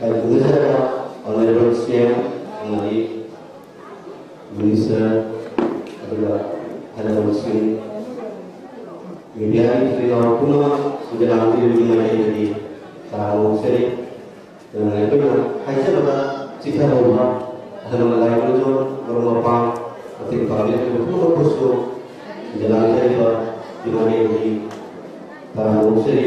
Saya Honorable CM Amari Minister adalah Honorable CM Media Sri Puno sudah hampir 5 jadi tahun seri dengan itu hanya pada cita rumah ada malai muncul berlopang ketika kami itu pun bersusun jalan seri di mana ini tahun seri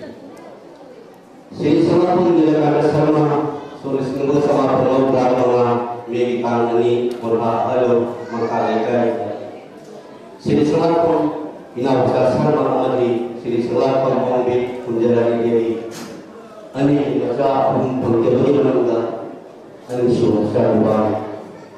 Sini sama pun dia ada sama sulit semua sama penuh beragama megi kangani berhak halu mengkalaikan. Sini sama pun ina besar sama mati sini sama pun pembi punjara ini ani baca pun pengkebuni mana ani suruh sarubah.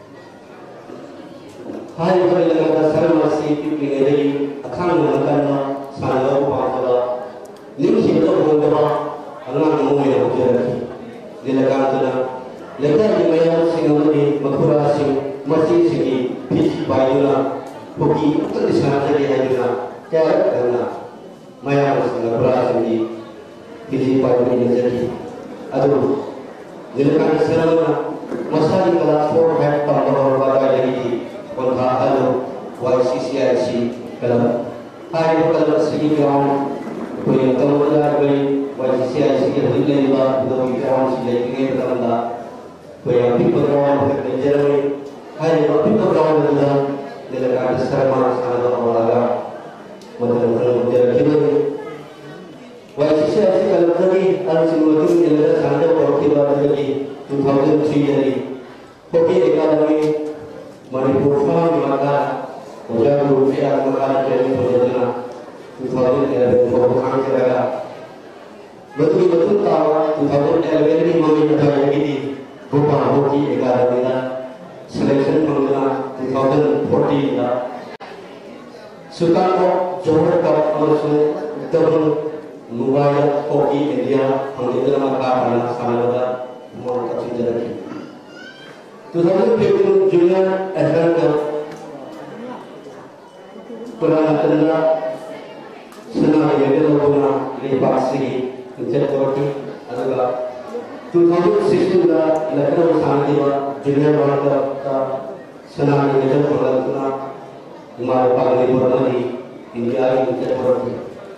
Hari hari yang ada sama si pipi ini akan melakukan sangat apa ni kita berdoa Allah menguji kita. Dilakukan tu, lepas dimayar singgah makura sing masih sini pitch bayuna, hoki tu di sana jadi ayuna, cara kerana mayar singgah makura sini pitch bayuna jadi. Aduh, dilakukan sana masa di kelas 4 head tambah berbagai lagi kontra alu YCCIC kalau hari kalau segi ground punya tamu lagi YCCIC yang hidup dalam bidang ground sejak ini bertanda punya people ground berkelanjutan hari people ground dalam serma sangat olahraga mengenai menjadi hidup YCCIC kalau tadi ada semua itu dalam sangat berkibar lagi 2003 jadi hoki ekonomi Manipur farm maka ujar rupiah maka jadi perjalanan 2011 bukan kira betul-betul tahu 2011 ini meminta ini rupa hoki ekonomi selection mengenai 2014 Sukarno Johor Cup masuk turun Mubaya hoki India mengenai maka sangat mau kasih jadi 2015 Junior African Cup Pernah senang yang dilakukan lepas segi untuk berarti adalah 2016 lakukan sangat Junior World Cup senang yang dilakukan lima pagi berani India untuk berarti.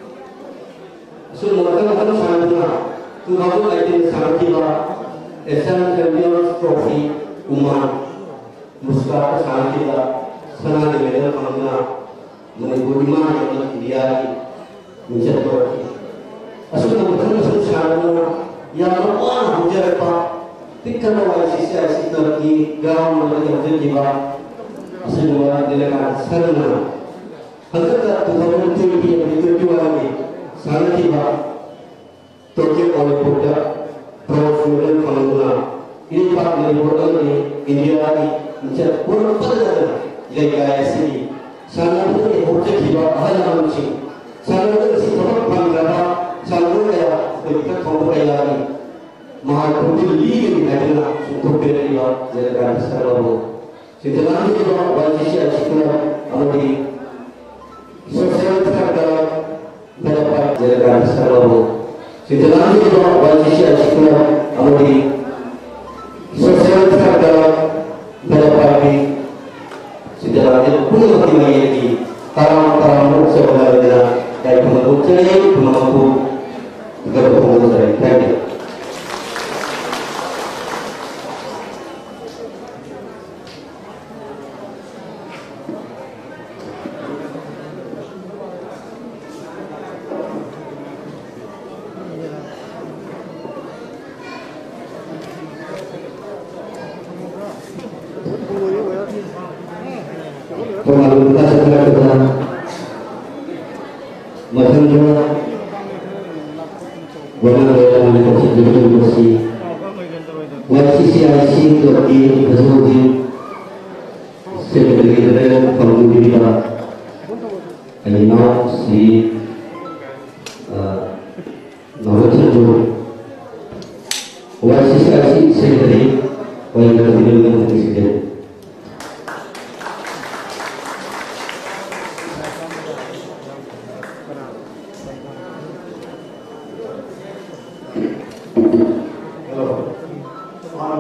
So mengatakan sangat 2018 sangat Asian Champions Trophy Umar Muskar sangat senang yang dilakukan menunggu lima yang India menjadi berarti. Asal nama sesuatu yang mana menjadi apa? Tiada YCCIC Turki garam menjadi jiwa. Asal nama dilakukan serna. Angkat tujuan Turki yang dituju lagi sangat jiwa. Turki oleh Buddha Profuran Panguna. Ini pak melibatkan India menjadi berapa lega sini. Sangat ini objek jiwa hanya manusia. Sangat ini sifat panggara. Sangat ya kita kaum kaya mahal pun lagi adalah untuk berilah jalan selalu. Setelah itu wajib sekolah amudi sosial terhadap dapat jalan selalu. Setelah itu wajib sekolah amudi sosial terhadap dapat setelah itu pun lagi tarang sebenarnya dari pemangku ceri pemangku juga pemangku ceri. Thank you. Pemangku kita sebenarnya kita macam mana dalam konstitusi YCCIC Turki Besuji Sekretariat Pemerintah Aina si Nawacaju YCCIC Sekretariat Pemerintah Presiden. Hello.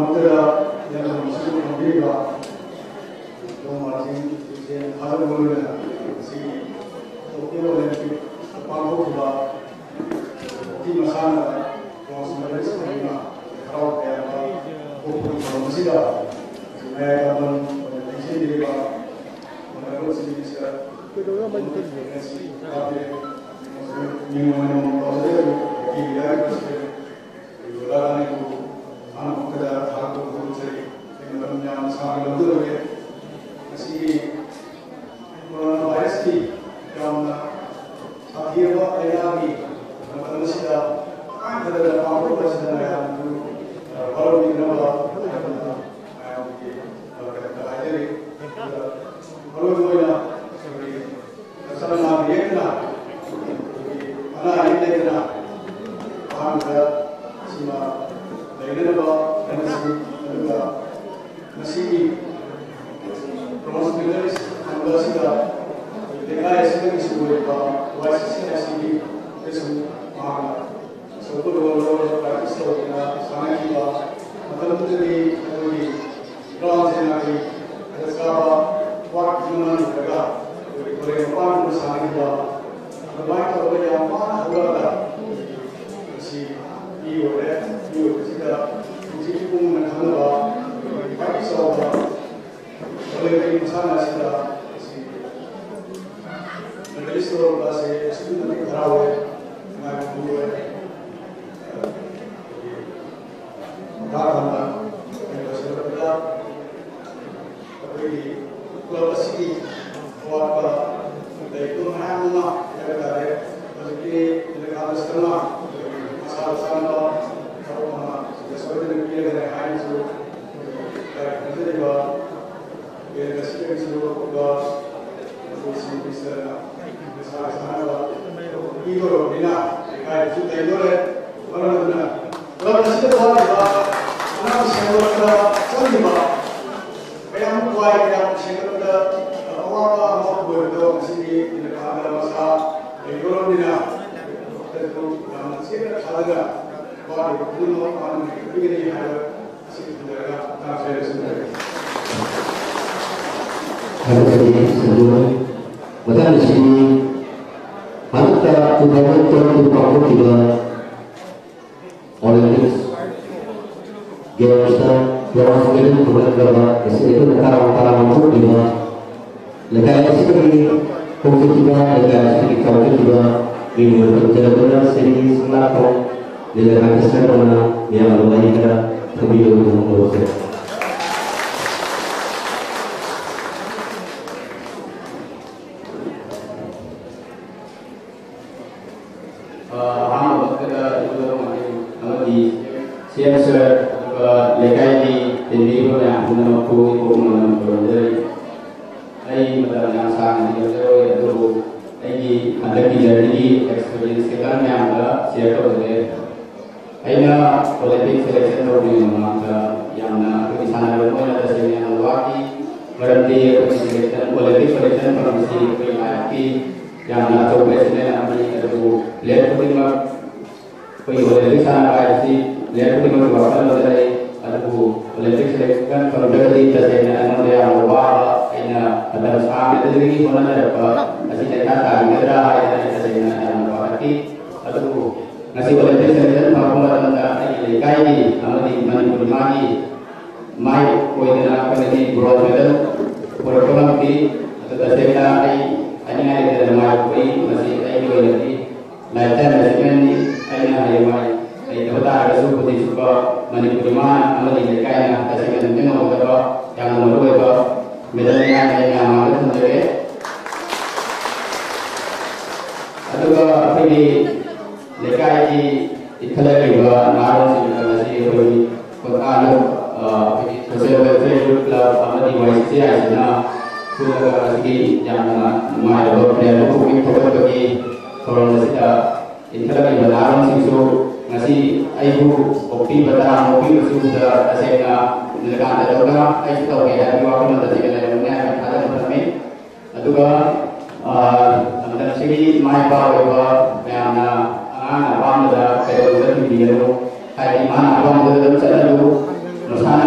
Masana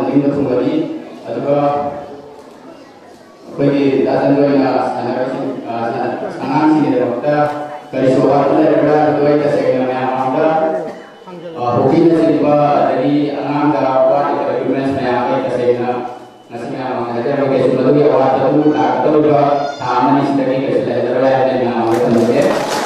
ꯃꯅꯤꯡꯗ ꯊꯨꯡꯒꯅꯤ ꯑꯗꯨꯒ ꯑꯩꯈꯣꯏꯒꯤ ꯗꯥꯖꯟ ꯑꯣꯏꯅ ꯑꯉꯥꯡꯁꯤꯡꯒꯤꯗꯃꯛꯇ ꯀꯔꯤꯁꯨ ꯑꯋꯥꯠꯄ ꯂꯩꯔꯕ꯭ꯔꯥ ꯑꯗꯨ ꯑꯩ ꯇꯁꯦꯡꯅ ꯃꯌꯥꯝ ꯃꯃꯥꯡꯗ ꯍꯣꯀꯤꯅꯆꯤꯡꯕ ꯑꯗꯒꯤ ꯑꯉꯥꯡꯗ ꯋꯥꯠꯂꯤꯕ ꯏꯀ꯭ꯋꯤꯞꯃꯦꯟꯁ ꯃꯌꯥꯝ ꯑꯩ ꯇꯁꯦꯡꯅ ꯉꯁꯤ ꯃꯌꯥꯝ ꯃꯃꯥꯡꯗ ꯍꯥꯏꯖꯔꯕ ꯀꯩꯁꯨ ꯃꯗꯨꯒꯤ ꯑꯋꯥꯠꯄ ꯑꯗꯨ ꯂꯥꯛꯀꯗꯧꯔꯤꯕ ꯊꯥ ꯑꯃꯅꯤꯁꯤꯗꯒꯤ ꯀꯩꯁꯨ ꯂꯩꯍꯜꯂꯔꯣꯏ ꯍꯥꯏꯅ ꯑꯩ ꯃꯌꯥꯝ ꯑꯃ ꯊꯝꯖꯒꯦ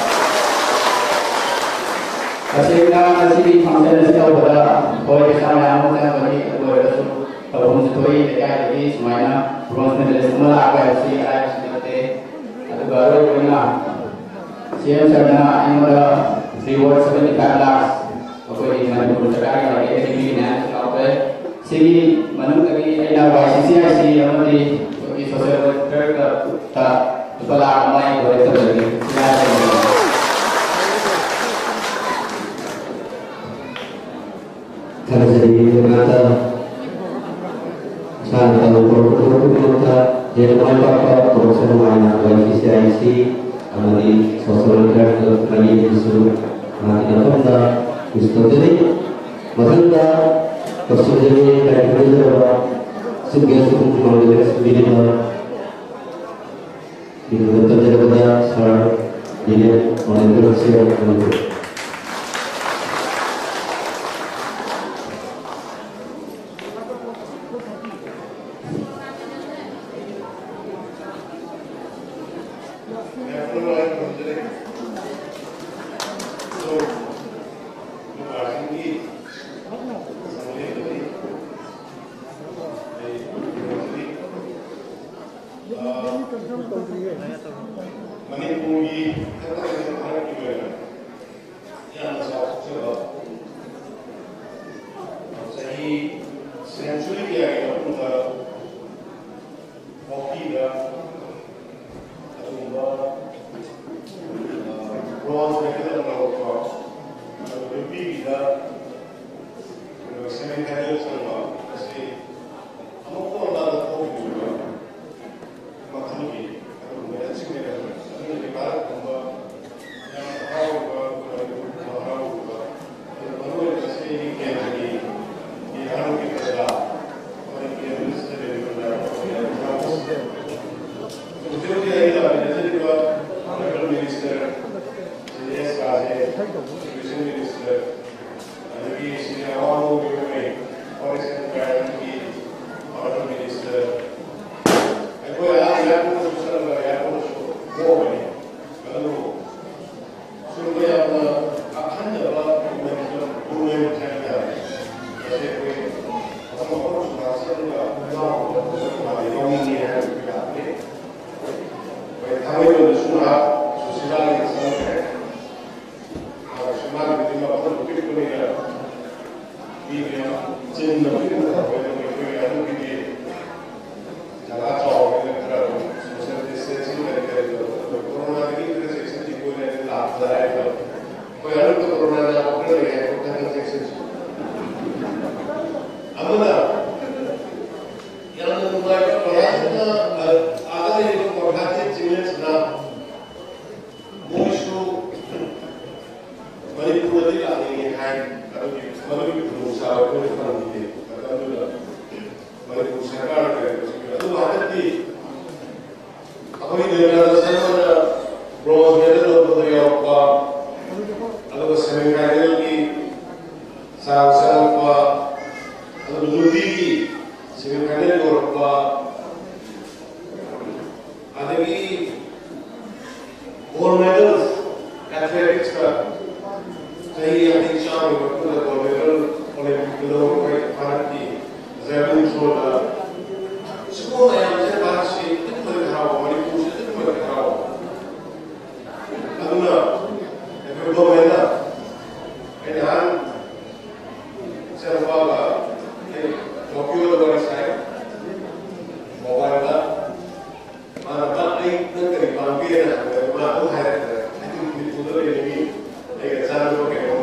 तसेंगा मसीदी फंक्शन से तौबदा कोई पैसा मयाम होता है बनी अदु अरसु तौबुन से कोई लेकर आएगी सुमाइना ब्रोंज मेडलिस्ट मला आगे ऐसी आए सुनते अदु बारो कोइना सीएम सरना इनोदा रिवॉर्ड 75 लाख कोई मणिपुर सरकार के लगे टीवी ने चलावे सिगी मनु कभी एना वाईसीसीआईसी अमदी कोई सोशल वर्कर का तला अमाई कोई तरह karena jadi ternyata saat kalau produk kita jadi apa proses mana YCCIC amali social worker lagi disuruh nanti apa dah itu jadi maksudnya persoalannya dari kerja sebagai suku manusia sendiri dah itu betul jadi pada saat ini oleh berhasil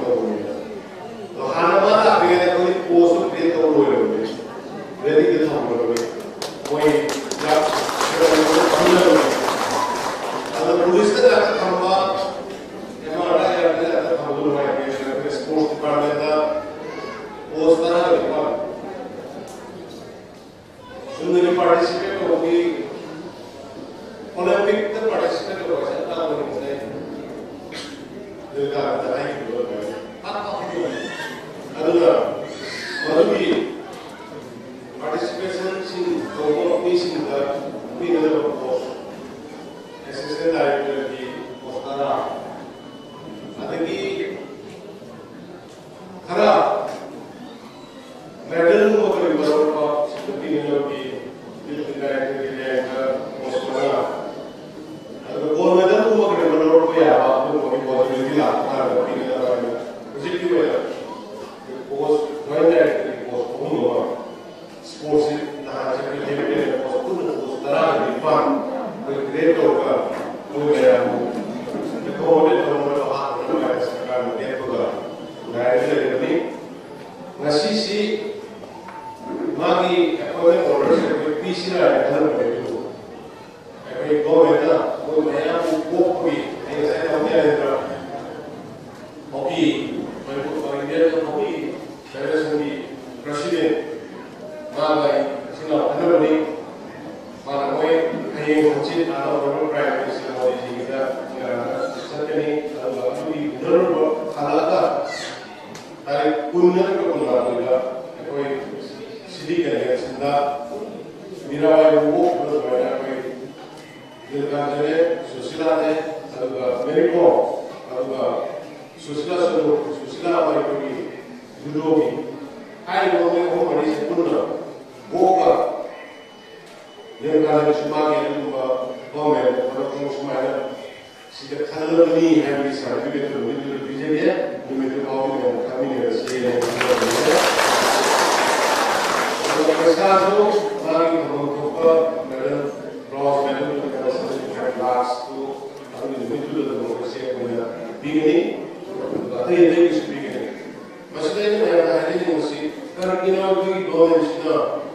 ready to ngasisi magi ekoi order se ekoi PC la ekoi betu ekoi government ko maya ko koi ai sai na maya endra hoki ko India ko hoki federation di president magai sina anabani mana koi ai hochin ana order prime minister modi ji da sakani alami nurbo halaka ai punya ko kunna ekoi Sidi kan senda mirawai buku terus banyak koi dilkanjane susila ne aduga meriko aduga susila apa itu di judogi hai ngomong ngomong di sekunna boka dilkanjane semua yang itu komen orang semuanya sejak kalau ini yang bisa juga itu bisa dia itu kau kami ni sih Caso lagi membuka dari proses medul dengan sesuatu kelas tu, kami medul dalam proses punya begini, atau yang ini begini. Maksudnya ini yang hari ini mesti kerana kita lagi doa mesti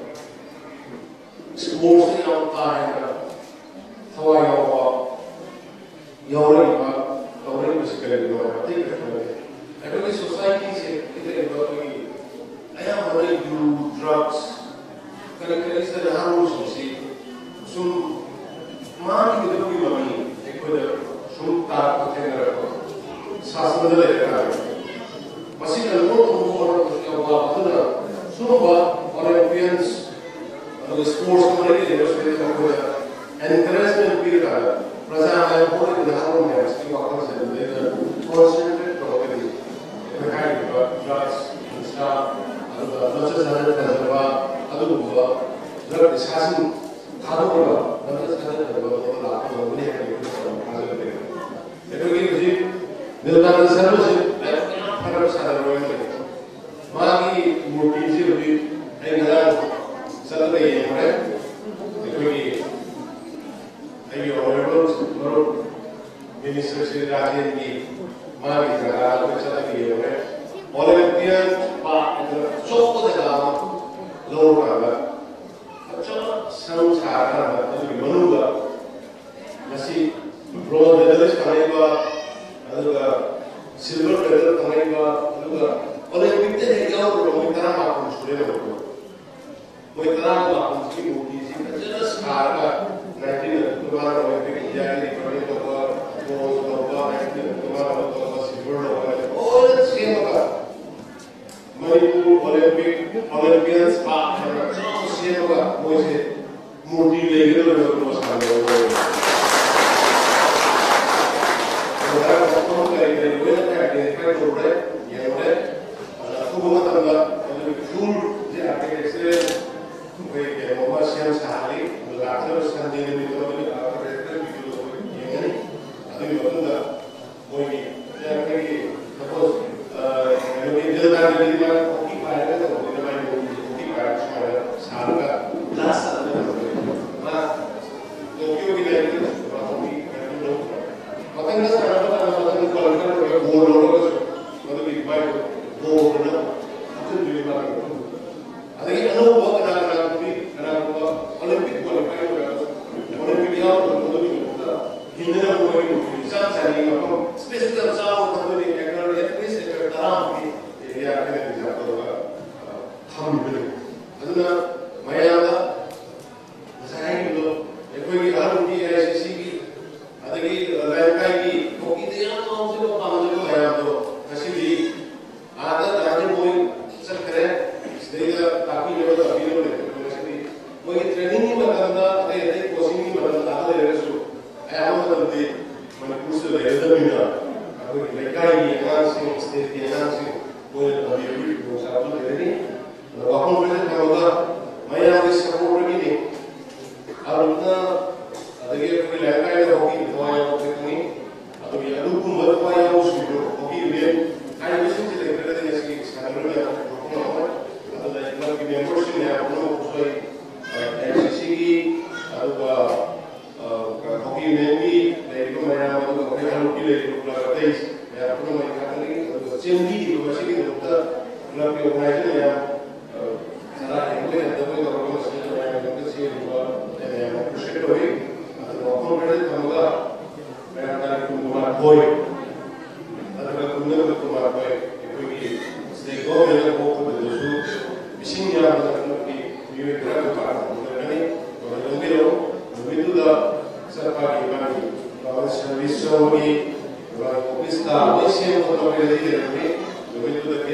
sports ni apa yang tahu yang apa, yang orang mesti kerja doa, tapi kerana itu society se kita doa lagi, ayah orang do drugs. Kadang-kadang kita harus mesti mari kita pergi mami, ekor tak terkena sas berdaya kan. Masih kalau orang yang buat tu dah, semua Olympians, atau sports mereka itu sudah encouragement kita. Perasaan yang boleh kita harus mesti waktu saya concentrate kalau kita berkait drugs, stuff, atau macam mana kita aduh bahwa dalam diskusi kalau orang nanti sekarang kalau orang lakukan boleh yang itu kalau itu jadi dalam seharusnya harus ada orang yang magi motivasi lebih enggak satu lagi yang mana itu lagi orang baru minister sekretariat ini magi sekarang itu satu lagi yang mana Olympian pak cukup dalam लोग आगा अच्छा संसार आगा तो मनुगा नसी bronze medallist करेगा अदुगा silver medal करेगा अदुगा ओलंपिक ते क्या हो मोई तरह बात मुझे बोलो मोई तरह बात मुझे मोटी सी जस्ट स्टार का 19 तुम्हारा ओलंपिक इंडिया के लिए तो वो 19 तुम्हारा सिल्वर होगा और सेम होगा Menipu Olympians pak karena siapa mau sih mudi lagi tu orang terus kalau orang orang dari mana dari mana orang yang orang aku buat apa full dia akan ekstrim baik mau siang sehari belajar sekali itu apa itu yang ini ada di mana mau ini yang lagi suppose ini jalan dari mana hoki pada kan dari mana hoki pada sahaja kelas ada nah Tokyo kita itu hoki itu makanya sekarang kita kalau kita bola itu lebih baik bola itu lebih baik ada yang buat karena Olimpik bola Olimpik dia itu lebih Hindu bola itu sangat sering apa spesial sama kalau di negara itu terang dia akan bisa tahu dulu. Aduna mayada saya itu ekoi harus di ICC ada di lantai di hoki dia orang semua panggil itu saya itu masih di ada dari moi sekarang sedikit tapi lewat tapi lewat masih di moi training ni berada ada coaching ni berada ada resu ayam berada mana kursus ada mina aku lekai ni langsung setiap langsung boleh lebih berusaha untuk ini. Walaupun kita kalau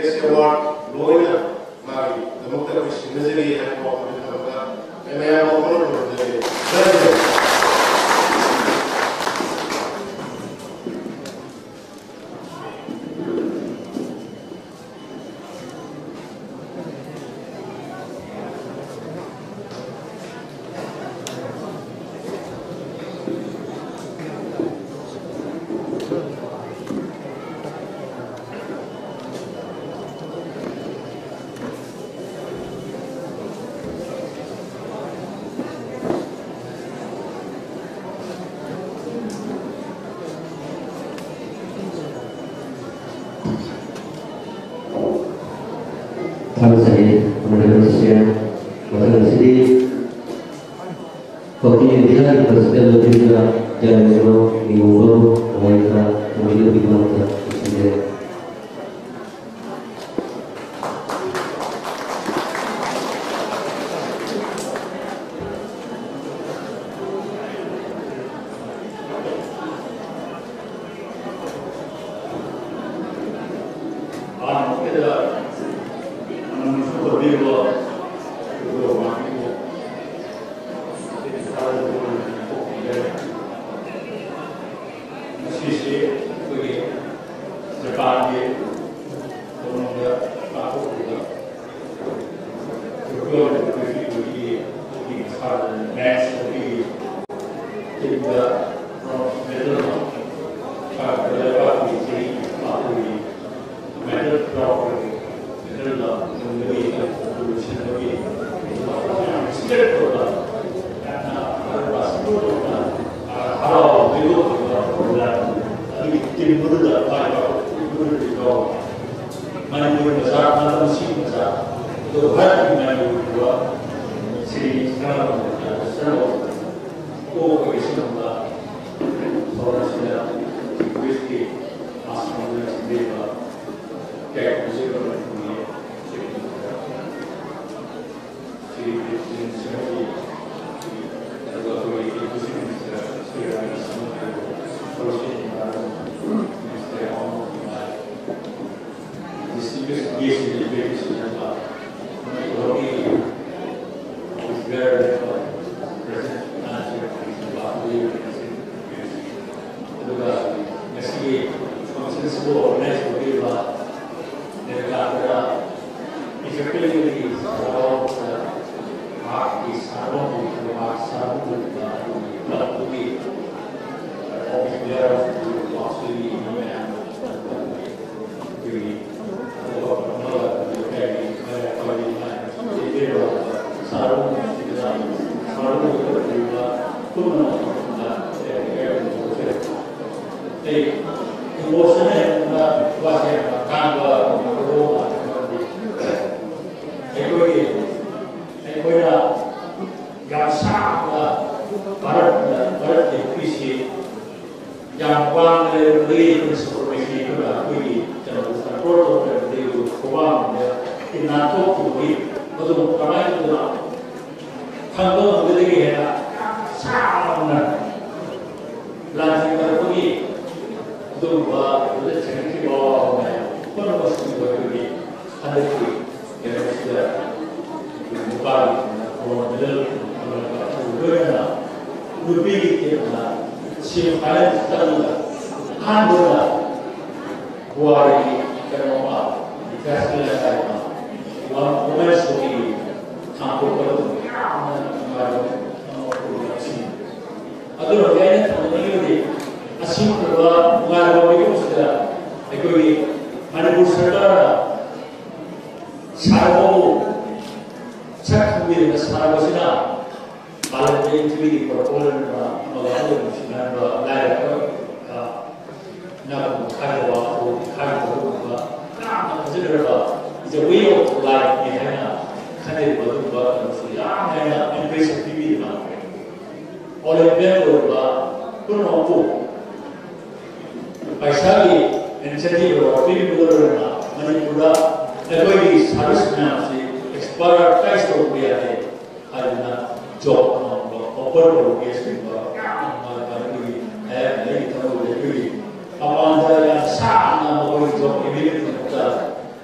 Legacy Award loina mari demokta ko sinajeri hai ko apne thamga मैं आपको बोल रहा हूँ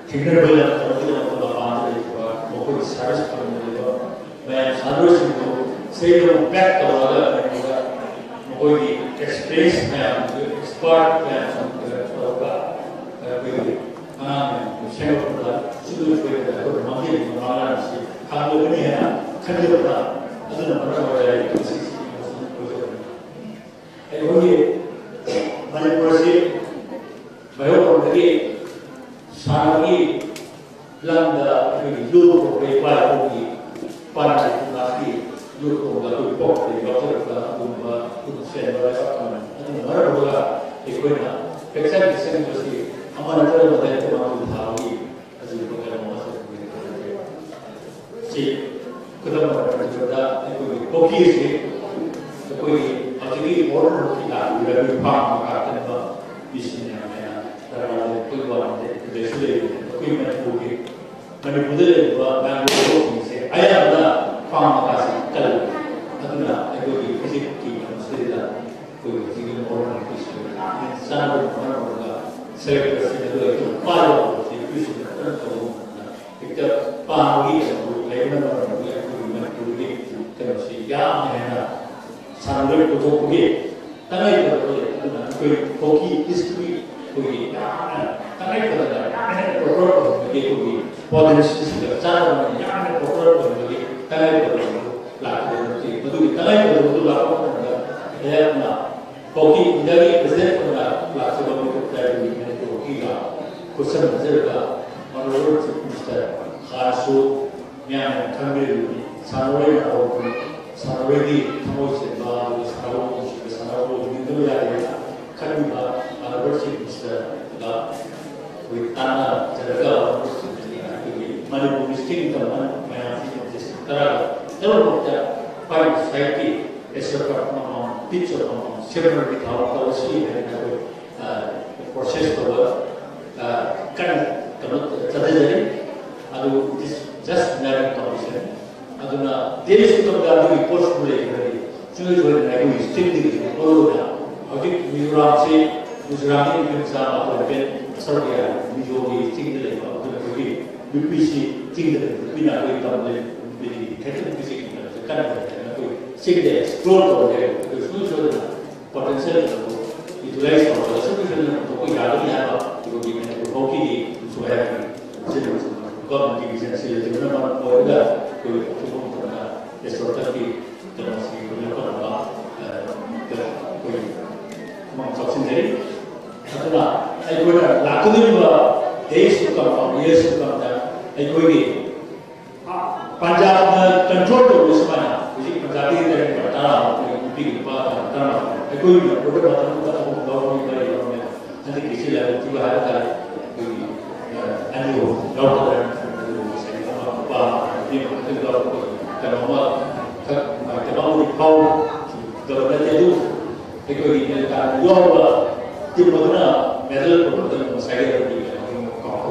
Tinggal banyak orang yang berlapan dari juga, maupun service juga, banyak service itu saya back kalau ada juga, maupun experience yang expert yang juga, begini, saya pernah sudah berada di mana sih, kalau ini ya, kan dia pernah, itu namanya orang yang sisi, ini banyak proses, banyak orang lagi. Sangat landa hidup berbagai bagi para lelaki hidup berbagai bagi dokter berbagai urusan berbagai itu mana boleh ikutnya kerja di sini mesti aman ada pada teman tahu aja bukan masuk si kita berada ikut kopi sih ikut actually orang kita lebih paham akan bisnisnya dalam keluar Jadi, kui Manipur juga Manipur ini ayah ada faham kasih kalau aduna itu fisik kita mesti ada kui sini orang fisik insan orang saya itu paling fisik itu kita paham itu lain orang kui Manipur ini terus yang mana sangat betul kui tanah itu kui koki history kui tanah itu program bagi polisi secara yang program bagi tanah itu lakukan itu tanah itu lakukan ya koki dari presiden lakukan itu dari koki kursen juga menurut Mister Khasu yang kami sangat sangat di terus sangat itu ya kami menurut Mister tanah jaga Manipur miskin teman mengalami sejarah dalam waktu pada society esok malam teacher malam sebenarnya kita tahu sih proses bahwa kan kalau terjadi adu just naik condition aduna dia sudah berada post mulai dari sudah naik miskin di orang audit migrasi Misalnya ini bisa apa pun serba mijogi tinggal atau bagi BPC tinggal bina kita boleh beli teknik fisik kita kan itu tinggal explore boleh itu sudah potensial itu lagi kalau sudah untuk yang ada apa itu kita hoki supaya jadi kalau kita bisa sih itu memang boleh itu pernah seperti termasuk punya apa maksud sendiri Atau aku ada lakukan juga desu kalau yesu kalau aku ini Punjab control tu semuanya jadi Punjab ini dari pertama pergi ke pertama aku ini beberapa tahun baru dari orang nanti kisi lah juga ada anu dokter saya apa dia mungkin kalau kalau di kau kalau itu aku ini kan dua Tim mana medal perlu saya dari kau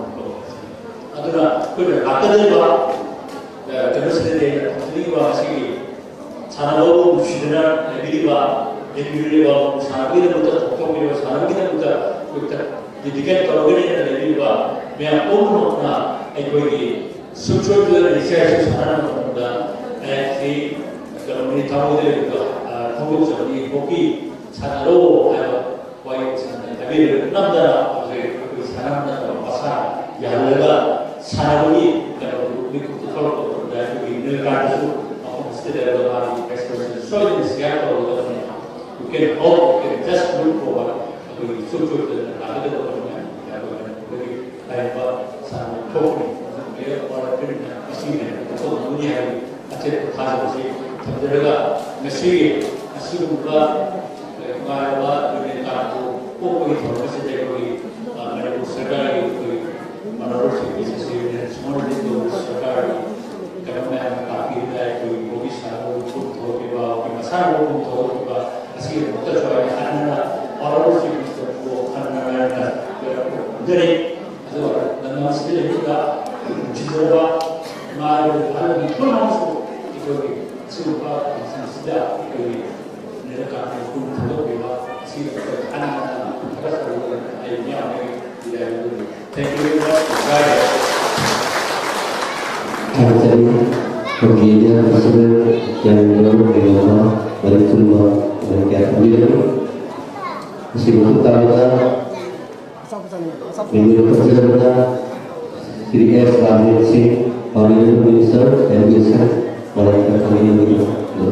aduna kita lakukan juga terus dari juga masih sangat sudah lebih juga sangat kita butuh kopi sangat kita butuh jadikan kalau ini lebih juga yang umum aku ini social research sangat mudah si kalau ini tahu dia juga tahu jadi kopi sangat tapi namanya sana pasar yang adalah sangat kalau kalau dari negara itu aku mesti ada expression so ini siapa orang you can hope you can just look forward aku suatu ada orang yang apa sangat kopi dia orang itu mesti untuk dunia aceh khas sih sebenarnya mesti juga bahwa dunia कोई समस्या है कोई मेरे को सरकार कोई मनोरंजन की चीजें स्मॉल बिजनेस सरकार करना है काफी है कोई भी सारा कुछ हो के बाद कोई मसाला हो तो होगा ऐसी बहुत सारा खाना और उसी को खाना dari itu dengan skill juga jiwa malu hal itu masuk itu sudah sudah mereka pun tahu bahwa si anak-anak Terima Thank you very much. Jadi kemudian masalah yang belum dilakukan dari semua mereka sendiri masih belum tahu minggu perjalanan Sri S. Ramil Singh, Honorable Minister and Minister oleh kami ini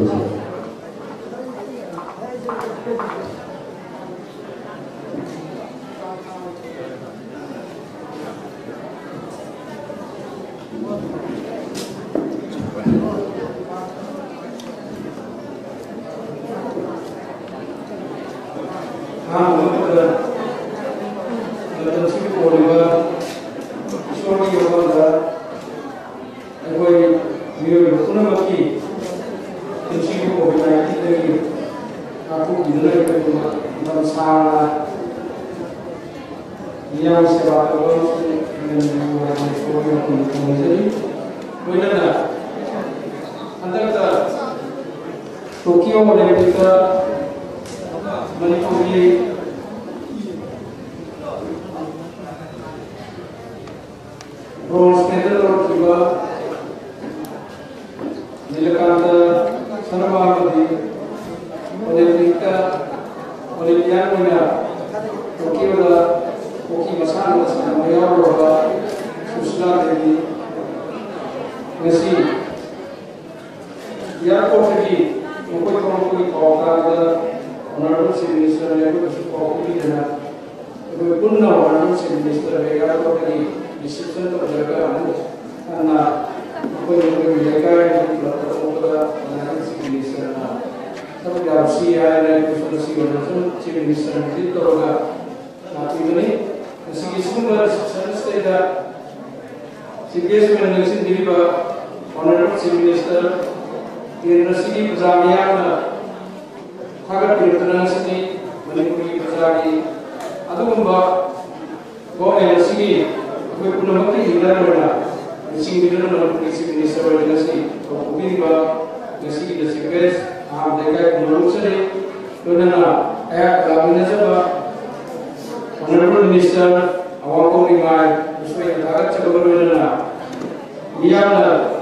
Tokyo Olympic Manipuri bronze medal और juga Nilakanta Sarvamadi Olympic Olympian winner Tokyo da Koki Masana Mayor Roba Susla Devi Messi Yarkoti Mukoi Honorable Chief Minister Level Kopi dan Punna Honorable Chief Minister Level Reception of Jaga karena Mukoi Jaga yang Honorable Chief Minister tapi Garcia dan Chief Minister itu nanti ini segi semua saya CBS mengenai diri Honorable Chief Minister University Pazamian Hagar International Manipuri Pazari Adumba Go LCD we Punamati Hilarana Missing Middle Chief Minister of University of Ubimba Nasi the CBS Deka Nurusari Lunana Air Laminazaba Honorable Minister Awako Rimai Usway Hagar Chakabarana Diana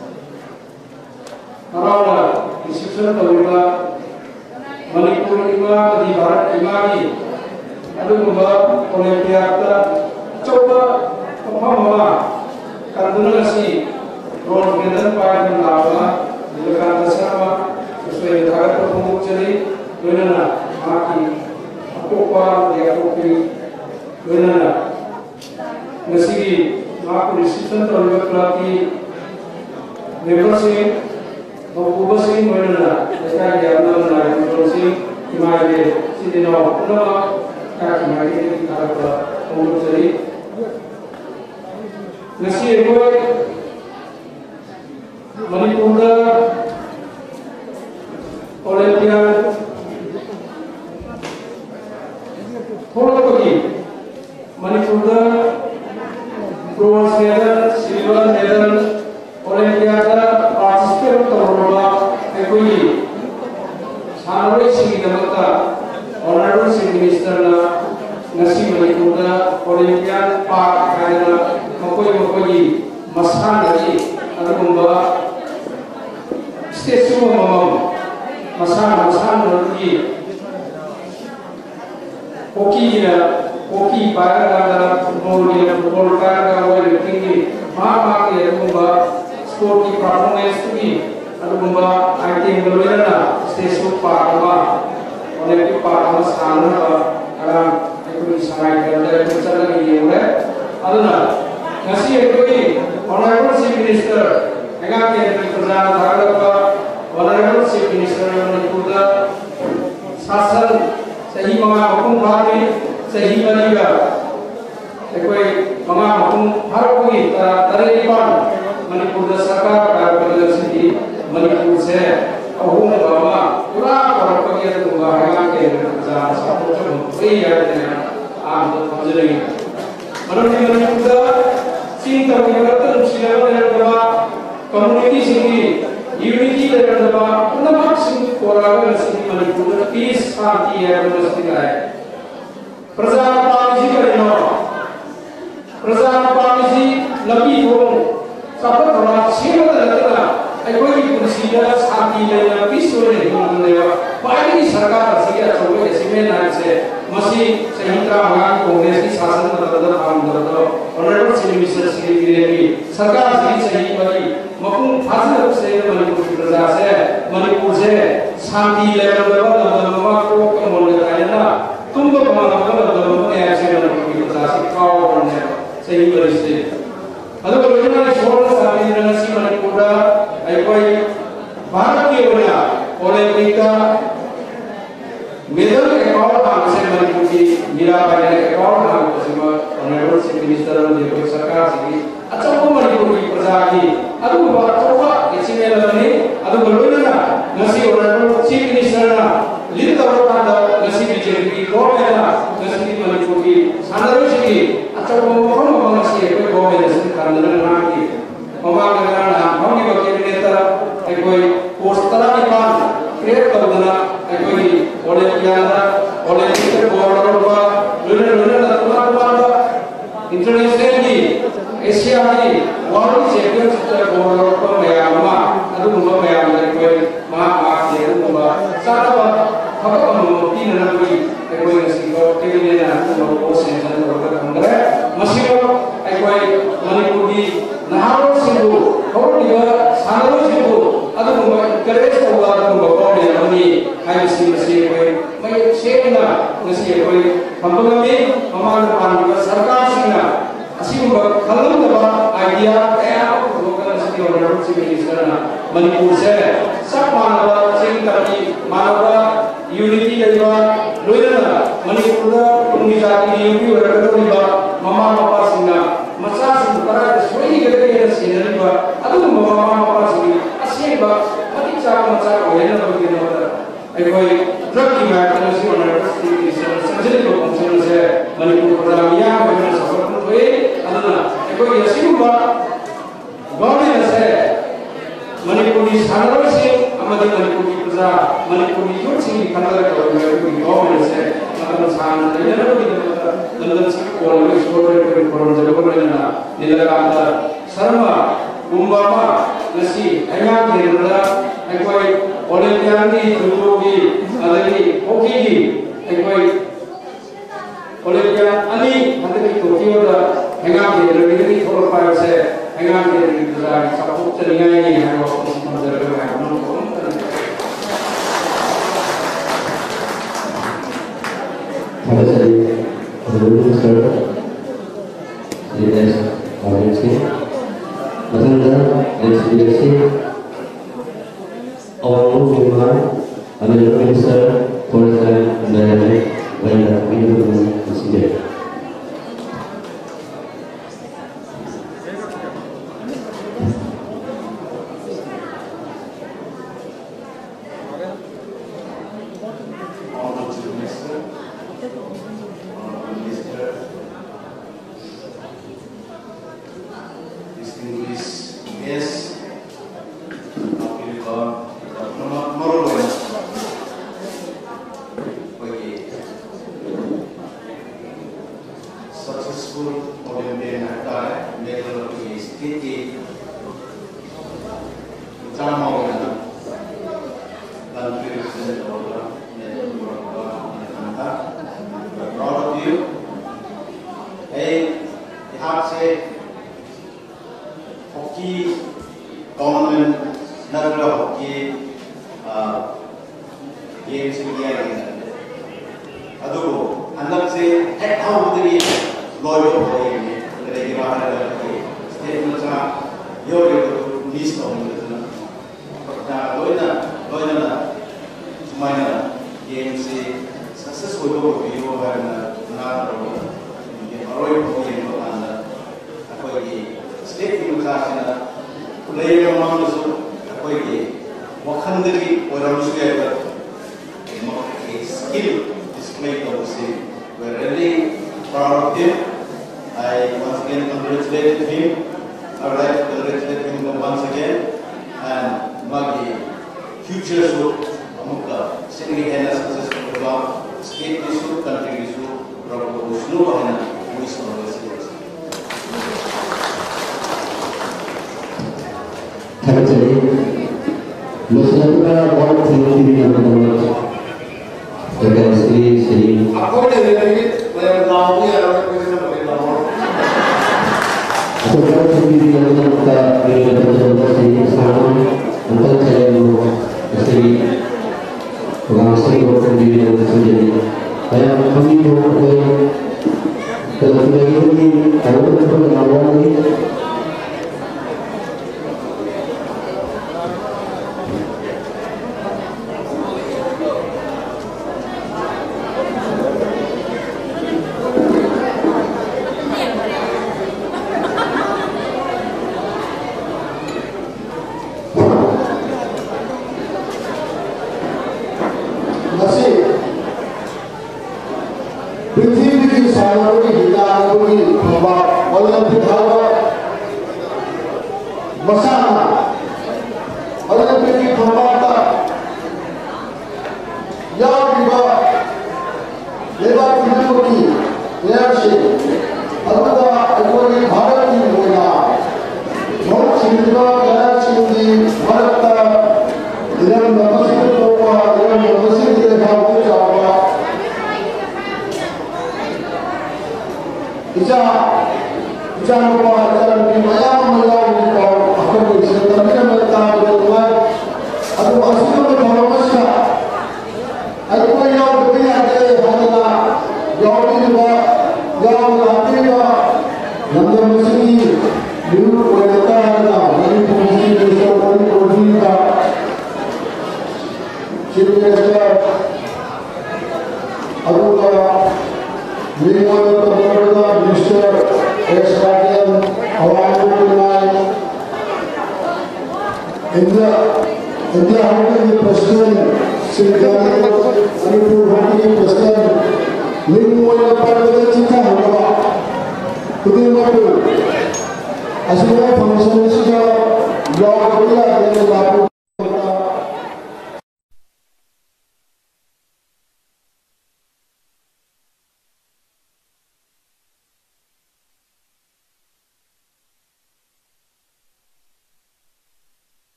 Arana reception Tawila Manipur Ima di Barat Imani Adumba Olympiada coba pemahama kandungan si bronze medal pada lama dilakukan bersama sesuai dengan performa jadi benar maki apa dia kopi benar nasi aku reception Tawila pelatih negosi Mengubah mana mereka yang mengenai proses imaje sidino nama kaki imaje apa untuk jadi nasi gue Manipur Olimpian थोड़ा बगी Manipur bronze medal silver medal Olimpiada participate करना कोई सारे सिंह नमकता Honorable Chief Minister ना नसी Manipur Olympian Park करना मकोई मसान लगी अरुंबा स्टेचू मसान लगी Koki para football para awal tinggi mak ya rumba sporty performance tinggi rumba item berlena stage para oleh para sana alam itu sangat kerja kerja lagi ya aduna nasi ekoi Honorable Chief Minister enggak yang kerja Bharat Honorable Chief Minister Manipur sasan sehingga hukum hari sehingga juga ekoi hukum hari taripan Manipur Sarkar pada sini Manipur se hukum bahwa pura orang pergi itu bahaya ke kerja satu macam free ya jadi menurut Manipur cinta keberatan siapa yang bahwa community sini unity dari bahwa penampak sini orang sini Manipur peace party yang mesti ada. Perjalanan polisi kerana Praja party लंबी हो सब थोड़ा सेवा लगता है कोई कुर्सी का शांति लेना पीस होने हिंदू पार्टी सरकार से या चौबे इसमें ना से मसी संहिता भाग कांग्रेस की शासन मतलब काम करता ऑनरेबल चीफ मिनिस्टर श्री गिरेगी सरकार से सही वाली मकुम फाजिल से मणिपुर की प्रजा से मणिपुर से शांति लेवल में को कमोल लगाया ना तुमको कमाना ऐसे मणिपुर की प्रजा से काव करने सही वाली से अदो लोगों ने छोड़ शांति लेना सी मणिपुर आई कोई भारत की ओर ओलंपिक का मेडल अकाउंट हम से मणिपुर की मीरा बाई ने अकाउंट हम से ऑनरेबल चीफ मिनिस्टर ने सरकार से अच्छा वो मणिपुर की प्रजा की अदु बातों इसी में लगने अदु बोलो ना नसी ऑनरेबल चीफ मिनिस्टर ना लीड करो का नसी बीजेपी की गवर्नमेंट ना नसी मणिपुर की सानरो की अच्छा वो हम नसी कोई गवर्नमेंट से करने ना की हमारा करना हम की कैबिनेट कोई पोस्ट तरह की बात क्रिएट कर देना कोई ओलंपिक बोर्ड हुआ इंटरनेशनल की एशिया की वर्ल्ड चैंपियनशिप बोर्ड को मैयामा अदुगुम्बा मैयाम कोई मार्क दे गुम्बा सारा खबर तीन नंबर कोई नसीब कैबिनेट ना को सेंशन कर खंगरे मसीबो कोई मणिपुर की नहारो सिंधु और दिया सानरो सिंधु अदुगुम्बा करेज हुआ अदुगुम्बा बोर्ड यानी हाई सी कोई मैं शेखना नसी कोई हम में हमारे पानी सरकार सिंह असीम खलम दबा आइडिया क्या लोकल नसी ऑनरेबल चीफ मिनिस्टर ना मणिपुर से सब मानव सिंह करनी मानव यूनिटी लेवा लोइना मणिपुर उन्हीं जाति यूपी और कटोरीबा मामा पापा सिंह मचा सिंह तरह सोई गए सीनरीबा अदु मामा पापा सिंह असीबा अति चाक मचा होने लगे न कोई ड्रग की मैटर से ऑनरेबल चीफ मिनिस्टर सर्जरी को फंक्शन से मणिपुर प्रजामिया में सफल हुए अदना कोई असीबा गवर्नमेंट से मणिपुर की सानरो से अमदी मणिपुर की प्रजा मणिपुर की यूथ सिंह खंडर को गवर्नमेंट से मतलब सान लेना भी लंदन से कोल एक्सप्लोरेट कर कोन जगह लेना नीलकांत शर्मा गुम्बामा नसी अया केंद्र कोई ओलंपियाड की जुडो की अदगी हॉकी की कोई ओलंपियाड अनि हदगी टोक्यो दा हेगा केंद्र की थोड़ा पार से हेगा केंद्र की प्रजा सपोर्ट चलिए नहीं है वो मंजर कर रहा है Habitually, Muslim all things in the world. The chemistry, study. According to the now we are So what should be the other of the study sound until the study Ramsey or the study. I am coming to the community. I want to know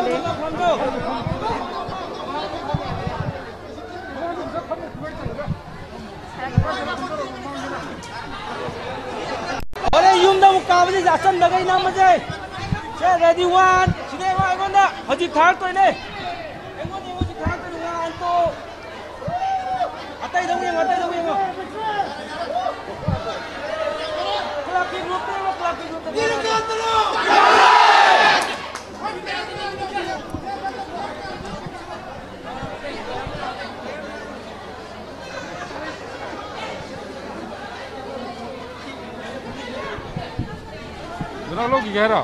어래 융다 까버지 자선 나가 이 남자지 자 레디 원 진행 와 이건다 허지 다 거네 이거지 다 거네 안또 아따이 동행 클라키 그룹 이렇게 안 들어 누나 로기 해라.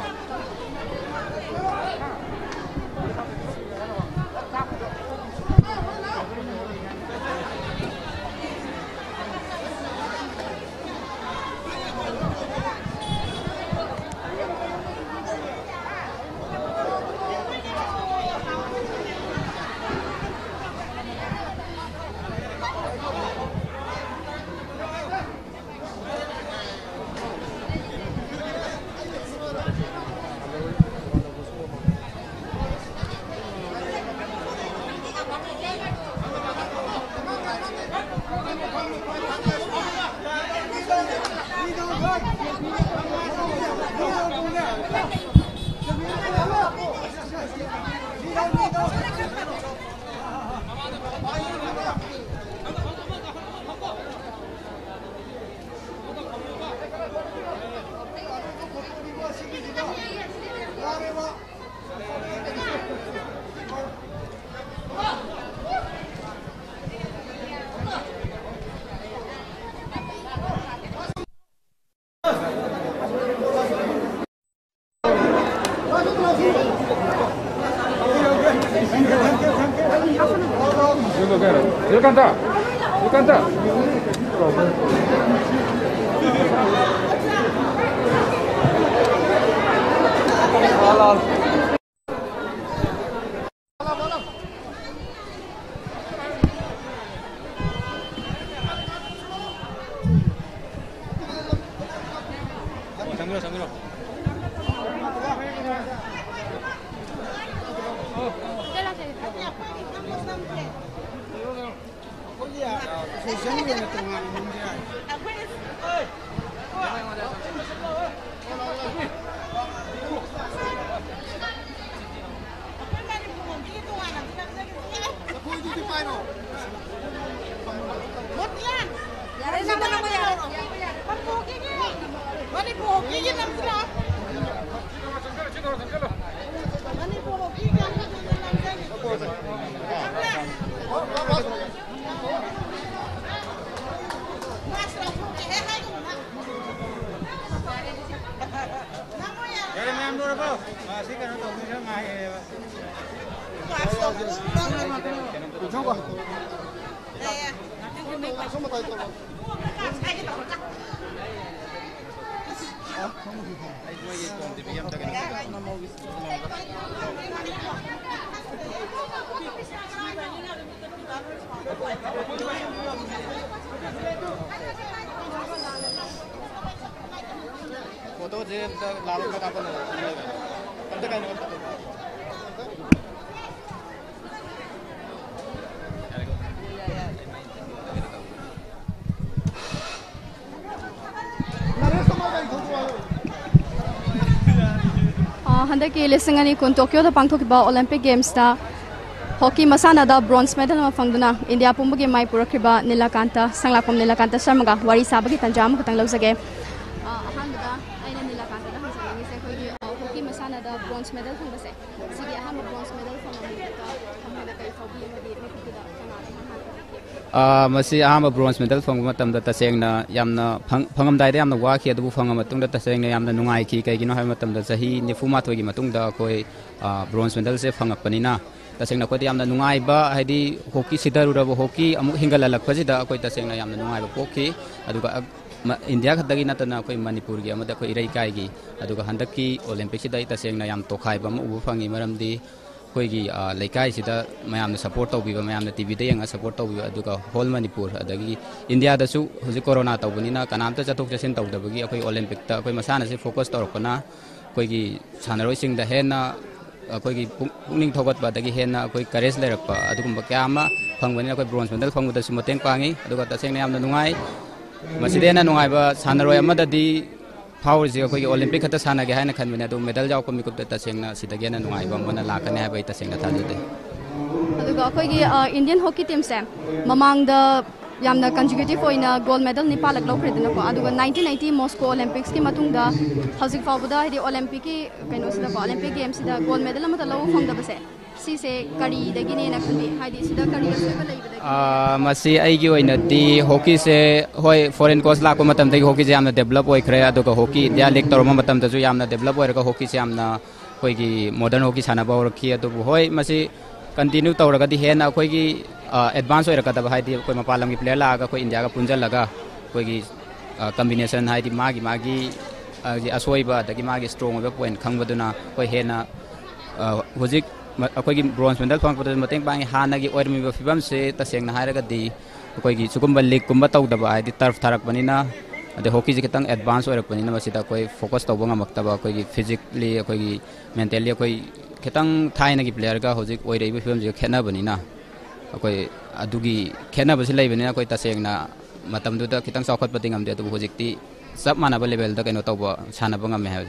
Il canta. Foto je lalu ke apa nih? Tekan. Handaki lisingani kun Tokyo da pangthokiba Olympic Games da hockey masana da bronze medal ma fangduna India pumbagi mai purakriba Nilakanta Sanglakom Nilakanta Sharmaga wari sabagi tanjam khutang lawjage ahamda aina Nilakanta da hansangi se khoi hockey masana da bronze medal fangbase sigi aham bronze medal fangamita thamana kai fobi madi mikuda kana masi aham bronze medal fangma tamda tasengna yamna phangamdai da yamna wa khi adu phangam matungda tasengna yamna nungai khi kai gino hai matamda sahi nifuma thogi matungda koi bronze medal se phangappanina tasengna koi yamna nungai ba haidi hockey sidaru rabo hockey amuk hingalalak phajida koi tasengna yamna nungai ba pokhi aduga India khadagi natana koi Manipur gi amada koi irai kai gi aduga handaki Olympic sida tasengna yam tokhai ba mu ubu phangi maramdi koi gi laikai sida mayamna support tawbiba mayamna TV da yanga support tawbiba aduga whole Manipur adagi India da su hoji corona tawbunina kanamta chathok chasin tawdabagi koi Olympic ta koi masana se focus tawrokna koi gi sanaroi sing da hena ꯑꯩꯈꯣꯏꯒꯤ ꯄꯨꯛꯅꯤꯡ ꯊꯧꯒꯠꯄꯗꯒꯤ ꯍꯦꯟꯅ ꯑꯩꯈꯣꯏ ꯀꯔꯦꯖ ꯂꯩꯔꯛꯄ ꯑꯗꯨꯒꯨꯝꯕ ꯀꯌꯥ ꯑꯃ ꯐꯪꯕꯅꯤꯅ ꯑꯩꯈꯣꯏ ꯕ꯭ꯔꯣꯟꯖ ꯃꯦꯗꯜ ꯐꯪꯕꯗꯁꯨ ꯃꯇꯦꯡ ꯄꯥꯡꯉꯤ ꯑꯗꯨꯒ ꯇꯁꯦꯡꯅ ꯌꯥꯝꯅ ꯅꯨꯡꯉꯥꯏ ꯃꯁꯤꯗ ꯍꯦꯟꯅ ꯅꯨꯡꯉꯥꯏꯕ ꯁꯥꯟꯅꯔꯣꯏ ꯑꯃꯗꯗꯤ ꯐꯥꯎꯔꯤꯁꯦ ꯑꯩꯈꯣꯏꯒꯤ ꯑꯣꯂꯦꯝꯄꯤꯛ ꯈꯛꯇ ꯁꯥꯟꯅꯒꯦ ꯍꯥꯏꯅ ꯈꯟꯕꯅꯦ ꯑꯗꯨ ꯃꯦꯗꯜ ꯌꯥꯎꯔꯛꯄ ꯃꯤꯀꯨꯞꯇ ꯇꯁꯦꯡꯅ ꯁꯤꯗꯒꯤ ꯍꯦꯟꯅ ꯅꯨꯡꯉꯥꯏꯕ ꯑꯃꯅ ꯂꯥꯛꯀꯅꯤ ꯍꯥꯏꯕ ꯑꯩ ꯇꯁꯦꯡꯅ ꯊꯥꯖꯗꯦ ꯑꯗꯨꯒ ꯑꯩꯈꯣꯏꯒꯤ ꯏꯟꯗꯤꯌꯟ ꯍꯣꯀꯤ ꯇꯤꯝꯁꯦ ꯃꯃꯥꯡꯗ ꯌꯥꯝꯅ ꯀꯟꯖꯨꯒꯦꯇꯤቭ ꯑꯣꯏꯅ ꯒꯣꯜ ꯃꯦꯗꯜ 9ꯂꯛ ꯂꯧꯈ꯭ꯔꯦꯗꯅꯀꯣ ꯑꯗꯨꯒ 1980 ꯃꯣꯁꯀꯣ ꯑꯣꯂꯦꯝꯄꯤꯛꯁꯀꯤ ꯃꯇꯨꯡꯗ ꯍꯧꯖꯤꯛ ꯐꯥꯎꯕꯗ ꯍꯥꯏꯗꯤ ꯑꯣꯂꯦꯝꯄꯤꯛꯀꯤ ꯀꯩꯅꯣꯁꯤꯗꯀꯣ ꯑꯣꯂꯦꯝꯄꯤꯛ ꯒꯦꯝꯁꯤꯗ ꯒꯣꯜ ꯃꯦꯗꯜ ꯑꯃꯠꯇ ꯂꯧꯕ ꯐꯪꯗꯕꯁꯦ ꯁꯤꯁꯦ ꯀꯔꯤꯗꯒꯤꯅꯦꯅ ꯈꯜꯂꯤ ꯍꯥꯏꯗꯤ ꯁꯤꯗ ꯀꯔꯤ ꯑꯁꯣꯏꯕ ꯂꯩꯕꯗꯒꯤ ꯃꯁꯤ ꯑꯩꯒꯤ ꯑꯣꯏꯅꯗꯤ ꯍꯣꯀꯤꯁꯦ ꯍꯣꯏ ꯐꯣꯔꯦꯟ ꯀꯣꯆ ꯂꯥꯛꯄ ꯃꯇꯝꯗꯒꯤ ꯍꯣꯀꯤꯁꯦ ꯌꯥꯝꯅ ꯗꯦꯕꯂꯞ ꯑꯣꯏꯈ꯭ꯔꯦ ꯑꯗꯨꯒ ꯍꯣꯀꯤ ꯏꯟꯗꯤꯌꯥ ꯂꯤꯛ ꯇꯧꯔꯕ ꯃꯇꯝꯗꯁꯨ ꯌꯥꯝꯅ ꯗꯦꯕꯂꯞ ꯑꯣꯏꯔꯒ ꯍꯣꯀꯤꯁꯦ ꯌꯥꯝꯅ ꯑꯩꯈꯣꯏꯒꯤ ꯃꯣꯗꯔꯟ ꯍꯣꯀꯤ ꯁꯥꯟꯅꯕ ꯍꯧꯔꯛꯈꯤ ꯑꯗꯨꯕꯨ ꯍꯣꯏ ꯃꯁꯤ कंटिन्यू तौरगदी हेन अखोगी एडवांस होरकदब हाइदि अखोई मपान लमगी प्लेयर लागा अखोई इंडिया का पुंजलगा अखोगी कॉम्बिनेशन हाइदि मागी मागी असोइबा अदगी मागी स्ट्रोंग ओइबा पॉइंट खंगबदुना अखोई हेना हुजिक अखोगी ब्रोंज मेडल फंगबद मतेंग बांग हानागी ओइरमिबा फिबम से तसेंगना हाइरगदी अखोगी सुगुम्बा लीग कुम्बा तौदबा हाइदि टर्फ थारकबनिना अदे हॉकी जी खितंग एडवांस ओइरकबनिना मसिदा अखोई फोकस तौबा ngamaktaba अखोगी फिजिकली अखोगी मेंटली अखोई खितंग थाइनगी प्लेयर का हजिक ओइरैबा फिल्म जे खेनाबनिना अखोई अदुगी खेनाबसि लैबनिना अखोई तसेंगना मतमदुदा खितंग चौखटपदि ngamde अदु हजिकती सब मानबा लेवल दा कनो तौबा सानबा ngame हाबि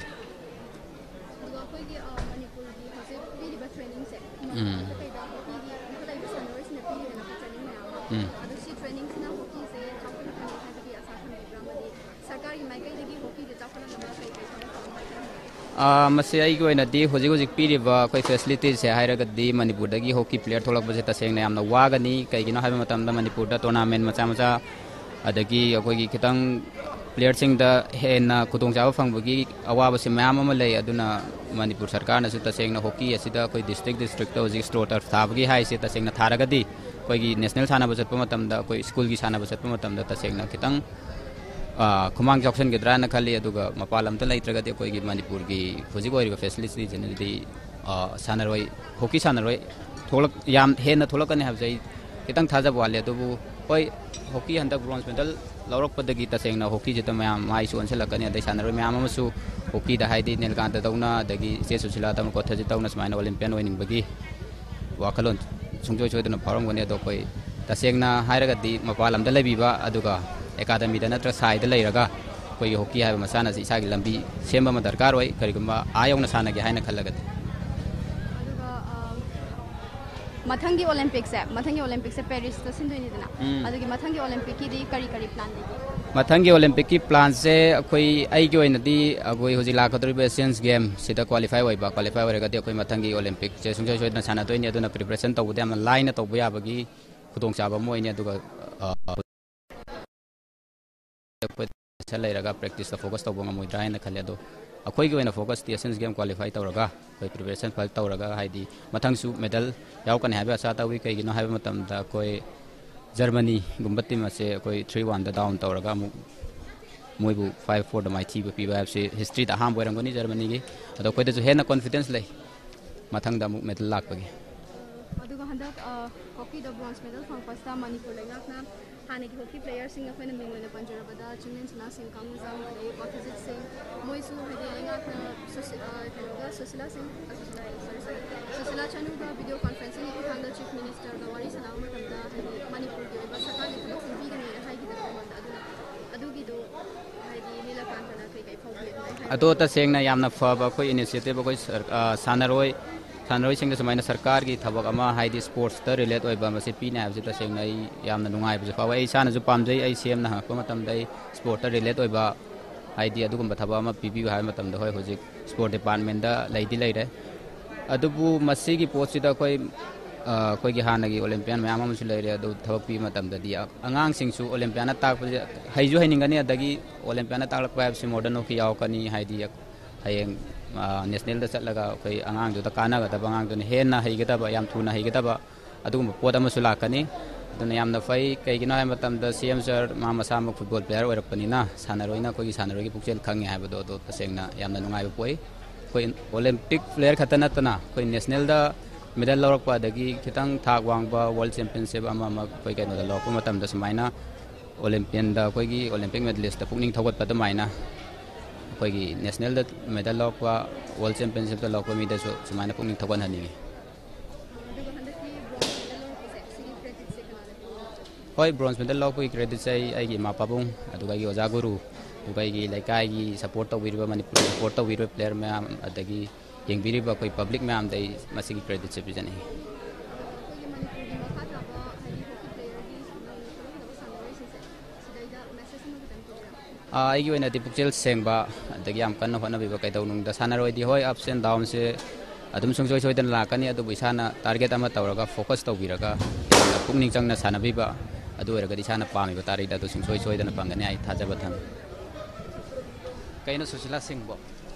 मसे आई को नदी होजिक होजिक पीरिबा कोई फैसिलिटी से हाइरगदी मणिपुर दगी हॉकी प्लेयर थोलकबसे तसेंगना यामना वागनी कईगिनो हाबे मतमदा मणिपुर दा टूर्नामेंट मचा मचा अदगी अखोगी खितंग प्लेयर सिंग दा हेना खुदोंचाबा फंगबगी अवाबसे मयाम अमा लay अदुना मणिपुर सरकार नसु तसेंगना हॉकी असिदा कोई डिस्ट्रिक्ट दा होजिक स्ट्रोटर थाबगी हाइसे तसेंगना थारगदी कोई नेशनल सानाबा चटपा मतमदा कोई स्कूल की सानाबा चटपा मतमदा तसेंगना खितंग खुमांग जॉक्सन के द्राना खाली अदुगा मपालम त लैत्रगदि कोई मणिपुर की हुजिक ओइरिबा फैसिलिटी जनदी सानरoi हॉकी सानरoi थोलक याम हेन थोलकने हाबजै खितंग थाजब वाले अदुबु होय हॉकी हंदक ब्रोंज मेडल लौरकपदगी तसेंगना हॉकी जित मयाम माइसु अनसलकने अदै सानरoi मयाम अमसु हॉकी दा हाइदि नेलकांत दौना दगी से सुशिला तम कोथजि तौना समाइना ओलंपियन ओइनिंगबगी वाखलोन सुंजोय सोयदना फारमगने अदो कोई तसेंगना हाइरगदि मपालम द लैबिबा अदुगा एकाडमी नत्र साइड लेरगा कोई हॉकी है मसाना से इसागी लंबी सेम दरकार होय करिगुमा आयौना सानगे हाइना खल्लगदि मथंगी ओलंपिक से पेरिस तो सिंदुनिदना अदुगी मथंगी ओलंपिक की करी करी प्लान लेगी मथंगी ओलंपिक की प्लान से कोई आई की ओइनदी अगोई होजि लाखदरिबे एशियंस गेम सिदा क्वालिफाई होरगदि कोई मथंगी ओलंपिक से सुंजोय सोयदना साना तोइनी अदुना प्रिपरेशन तौबदि हम लाइन तौबा याबगी खुदोंचाबा मोइनी अदुगा लेरगा प्रैक्टिस फोकस तब गमोद्रा है खले अदो अखोई की फोकस एशियंस गेम क्वालिफाई तौरगा कोई प्रिपरेशन फल तौरगा हाइदी मथंगसु मेडल यावकने हाबे आशा तौई कईगिनो हाबे मतमदा कोई जर्मनी गुम्बा टीम से कोई 3-1 दा डाउन तौरगा मोइबु 5-4 दा माइथी पीबा हाबसे हिस्ट्री दा हाम बोरंगनी जर्मनी की अदो कोइदसु हेना कॉन्फिडेंस लै मथंगदा मु मेडल लाकपगी अदुगा हंदक हॉकी दा ब्रोंज मेडल फंगपस्ता मणिपुर लैनाकना हाने की हॉकी प्लेयर सिंग अखोइना मिंगोइना पंजरबदा चुनिन सना सिंग कांगजाम अदे ऑपोजिट सिंग मोइसु हदे लैनाकना सुशीला सिंह सुशीला चनुगा वीडियो कॉन्फ्रेंसिंग की थांगा चीफ मिनिस्टर दा वारी सना मतमदा हदे मणिपुर की ओबा सरकार की थबक सिंह बिगनी हाइगी दा कोमंदा अदुगी दो हदे नीलकांतना कई फौबले अदो तसेंगना यामना फबा कोई इनिशिएटिव कोई सानरोय सानरोइसिंग सुमाइना सरकार की थबक अमा हाइदि स्पोर्ट्स द रिलेट ओइबा मसे पीना हाबसे तसेंगना यामना नुंगाइबजे फावा आई सानजु पामजै आई सेमना हाकपा मतमदा स्पोर्ट द रिलेट ओइबा हाइदि अदुगुम्बा थबा अमा पीबीबा हाय मतमदा होय होजिक स्पोर्ट डिपार्टमेंट दा लैदि लैरे अदुबु मसिगी पोस्टि कोई कोई हानगी ओलंपियन मैम अमसु लैरे अदु थबक पी मतमददि अंगांग सिंगसु ओलंपियन ताकपजे हैजु हैनिंगनी अदगी ओलंपियन ताकलकपा हाबसे मॉडर्न हॉकी यावकनी हाइदि हयेंग नेशनल दा चलगा कोई अंगांग दु कानागदब अंगांग दुन हेना हैगदब याम थुना हैगदब अदुगुम पोत अमसु लाकनी अदुन यामना फै कैगिनो हाय मतमदा सीएम सर मा मसाम फुटबॉल प्लेयर ओरकपनिना सानरोइना कोई सानरोगी पुक्सेल खंगे हाबदो दो तसेंगना यामना नुंगाइबो पोई कोई ओलंपिक प्लेयर खत नतना कोई नेशनल दा मेडल लौरकपा अदगी खितंग थाक वांगबा वर्ल्ड चैंपियनशिप अमा कोई कैनो दा लौरकपा मतमदा सुमाइना ओलंपियन दा कोई ओलंपिक मेडलिस्ट पुक्निंग थौगतपा दमाइना ꯑꯩꯈꯣꯏꯒꯤ ꯅꯦꯁꯅꯦꯜꯗ ꯃꯦꯗꯜ ꯂꯧꯔꯛꯄ ꯋꯥꯔꯜ ꯆꯦꯝꯄꯤꯌꯟꯁꯤꯞꯇ ꯂꯧꯔꯛꯄ ꯃꯤꯗꯁꯨ ꯁꯨꯃꯥꯏꯅ ꯄꯨꯛꯅꯤꯡ ꯊꯧꯒꯠꯍꯟꯅꯤꯡꯉꯤ ꯍꯣꯏ ꯕ꯭ꯔꯣꯟꯖ ꯃꯦꯗꯜ ꯂꯧꯔꯛꯄꯒꯤ ꯀ꯭ꯔꯦꯗꯤꯠꯁꯦ ꯑꯩꯒꯤ ꯏꯃꯥ ꯄꯥꯕꯨꯡ ꯑꯗꯨꯒ ꯑꯩꯒꯤ ꯑꯣꯖꯥ ꯒꯨꯔꯨ ꯑꯗꯨꯒ ꯑꯩꯒꯤ ꯂꯩꯀꯥꯏꯒꯤ ꯁꯄꯣꯔꯠ ꯇꯧꯕꯤꯔꯤꯕ ꯃꯅꯤꯄꯨꯔ ꯁꯄꯣꯔꯠ ꯇꯧꯕꯤꯔꯤꯕ ꯄ꯭ꯂꯦꯌꯔ ꯃꯌꯥꯝ ꯑꯗꯒꯤ ꯌꯦꯡꯕꯤꯔꯤꯕ ꯑꯩꯈꯣꯏ ꯄꯕ꯭ꯂꯤꯛ ꯃꯌꯥꯝꯗ ꯑꯩ ꯃꯁꯤꯒꯤ ꯀ꯭ꯔꯦꯗꯤꯠꯁꯦ ꯄꯤꯖꯅꯤꯡꯉꯤ ꯑꯩꯒꯤ ꯑꯣꯏꯅꯗꯤ ꯄꯨꯛꯆꯦꯜ ꯁꯦꯡꯕ ꯑꯗꯒꯤ ꯌꯥꯝ ꯀꯟꯅ ꯍꯣꯠꯅꯕꯤꯕ ꯀꯩꯗꯧꯅꯨꯡꯗ ꯁꯥꯟꯅꯔꯣꯏꯗꯤ ꯍꯣꯏ ꯑꯞꯁ ꯑꯦꯟ ꯗꯥꯎꯟꯁꯦ ꯑꯗꯨꯝ ꯁꯨꯡꯁꯣꯏ ꯁꯣꯏꯗꯅ ꯂꯥꯛꯀꯅꯤ ꯑꯗꯨꯕꯨ ꯏꯁꯥꯅ ꯇꯥꯔꯒꯦꯠ ꯑꯃ ꯇꯧꯔꯒ ꯐꯣꯀꯁ ꯇꯧꯕꯤꯔꯒ ꯌꯥꯝꯅ ꯄꯨꯛꯅꯤꯡ ꯆꯪꯅ ꯁꯥꯟꯅꯕꯤꯕ ꯑꯗꯨ ꯑꯣꯏꯔꯒꯗꯤ ꯏꯁꯥꯅ ꯄꯥꯝꯃꯤꯕ ꯇꯥꯔꯒꯦꯠ ꯑꯗꯨ ꯁꯨꯡꯁꯣꯏ ꯁꯣꯏꯗꯅ ꯐꯪꯒꯅꯤ ꯑꯩ ꯊꯥꯖꯕ ꯊꯝꯃꯤ ꯀꯩꯅꯣ ꯁꯨꯁꯤꯂꯥ ꯁꯤꯡꯕꯣ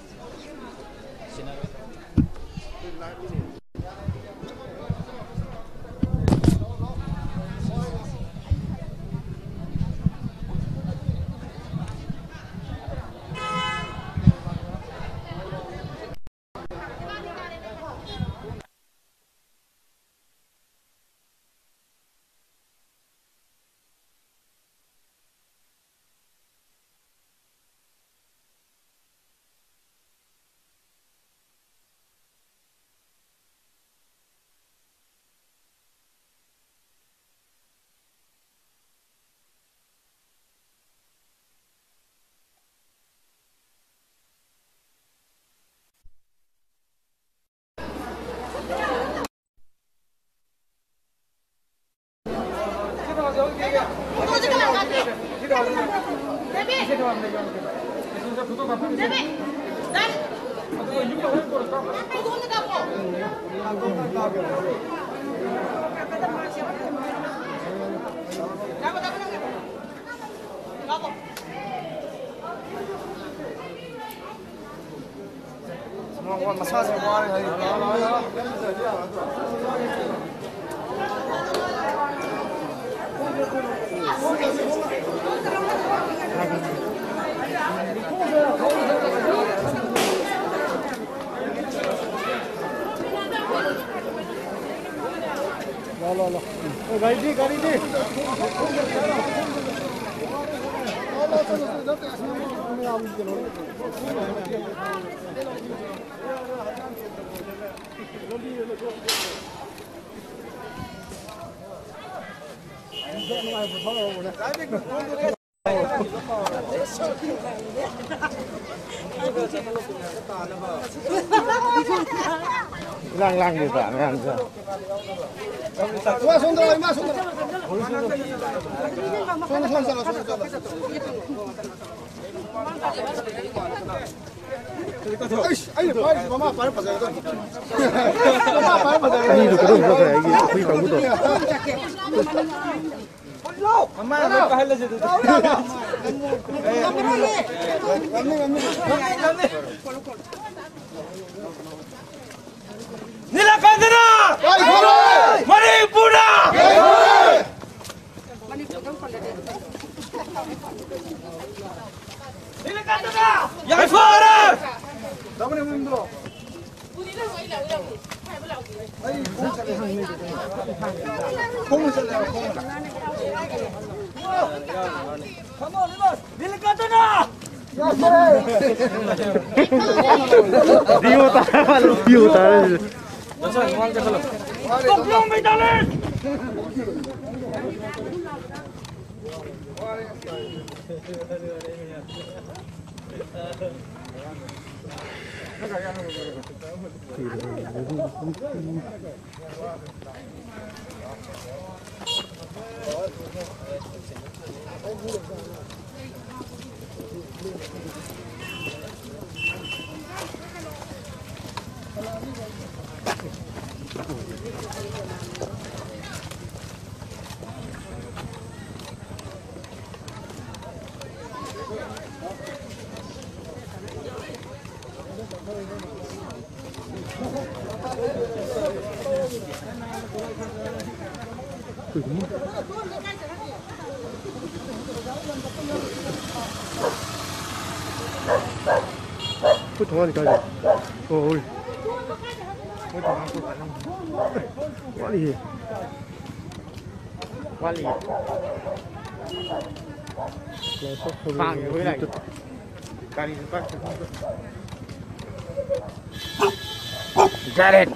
lang gitu kan kan. Wah, sundur lagi mas, sundur. Ayo, mama parah pasal itu. Mama parah pasal itu. Ini itu kayak gini, kui kamu tuh. Mama, kahal aja tuh. Nilakantana! Manipura! Nilakantana! Yang fora! Dame un mundo. ¿Cómo se le va? Vamos, Nilakantana! Dio tahu, Dio tahu. Tolong medalin. Put one guy. Oh, put one. Wali. Wali. Phang với lại. Got it.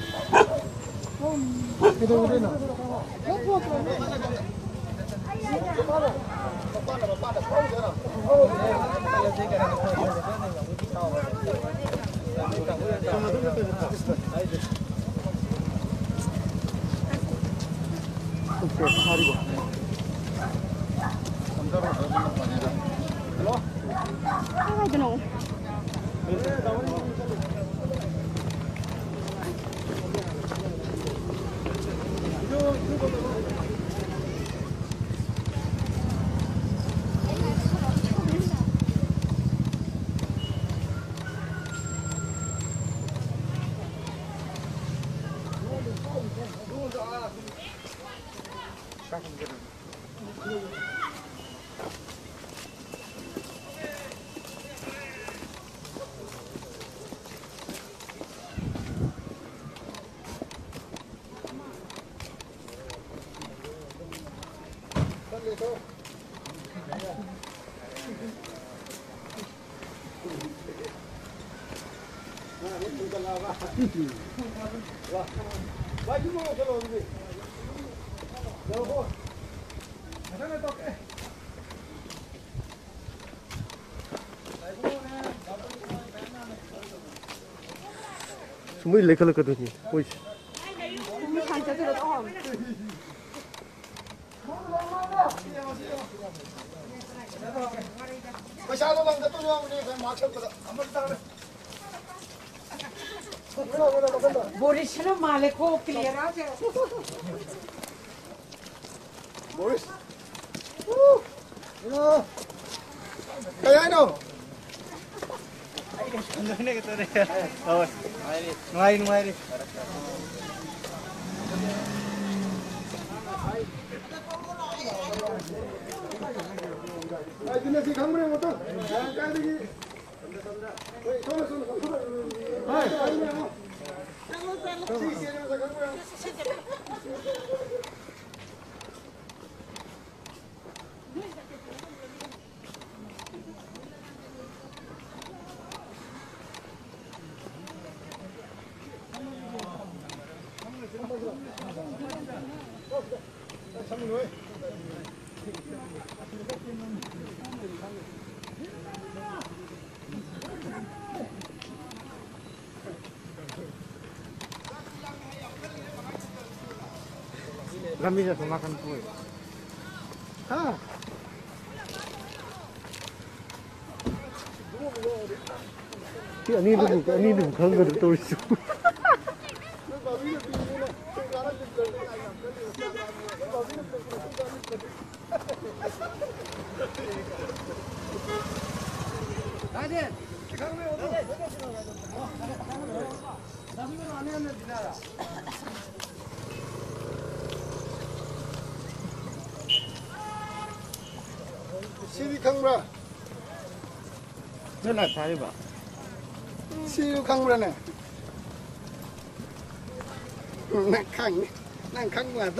I don't know. Semua ilegal ke tu ni? Wih. Boris na male ko clear out. Boris. Kaya ano? Ano na kita rin? Oh, nuhay. Ay, dinasi kamu yang betul. Kaya lagi. Wait, sono. Hai, kamu. Kami sudah makan kue. Ah. Ini bukan gertu itu. 시리 강무라. 전화 잘해봐. 시리 강무라네. 난 강무하다.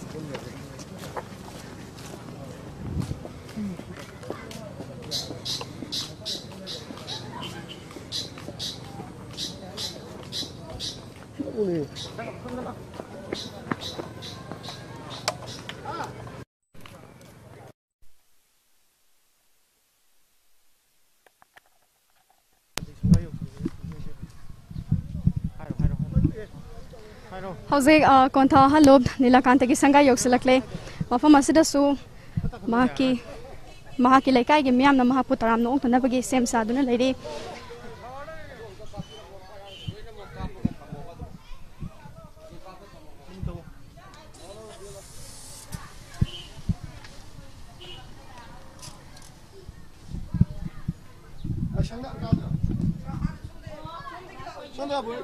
오늘. Hauze kontha halob nilakanta ki sanga yoksilakle mafam asida su mahaki laikai gi miyam na mahapu taram no tona bagi sem saduna leiri Sanda boy.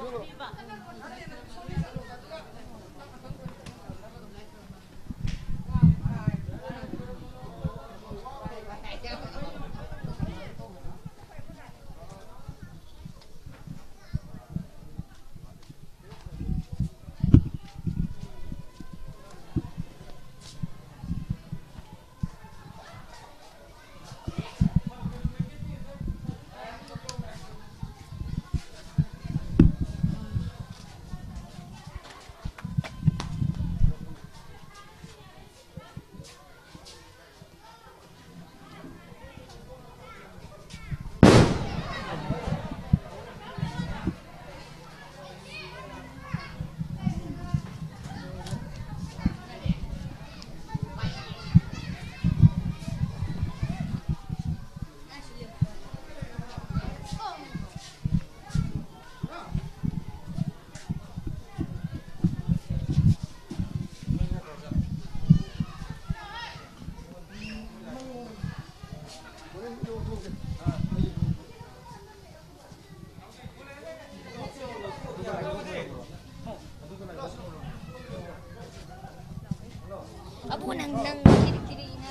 Abu nang kiri-kiri na.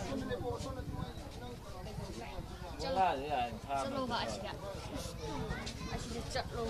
Chalo ba asida? Asida chalo.